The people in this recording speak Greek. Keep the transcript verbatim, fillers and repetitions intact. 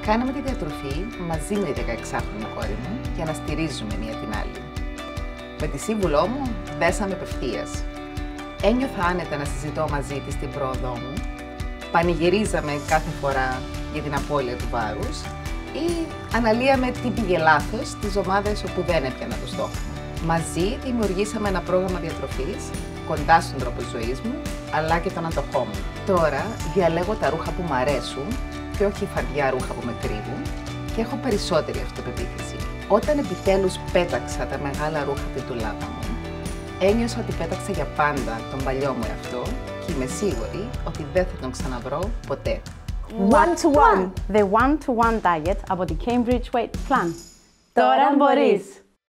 Κάναμε τη διατροφή μαζί με τη δεκαεξάχρονη κόρη μου για να στηρίζουμε μία την άλλη. Με τη σύμβουλό μου δέσαμε απευθείας. Ένιωθα άνετα να συζητώ μαζί της την πρόοδό μου, πανηγυρίζαμε κάθε φορά για την απώλεια του βάρους ή αναλύαμε τι πήγε λάθος στις εβδομάδες όπου δεν έπιανα το στόχο μου. Μαζί δημιουργήσαμε ένα πρόγραμμα διατροφής κοντά στον τρόπο ζωής μου, αλλά και τον αντοχό μου. Τώρα διαλέγω τα ρούχα που μου αρέσουν και όχι φαρδιά ρούχα που με κρύβουν και έχω περισσότερη αυτοπεποίθηση. Όταν επιτέλους πέταξα τα μεγάλα ρούχα από την ντουλάπα μου, ένιωσα ότι πέταξα για πάντα τον παλιό μου εαυτό και είμαι σίγουρη ότι δεν θα τον ξαναβρω ποτέ. One to one, the one to one diet από τη Cambridge Weight Plan. Τώρα μπορείς!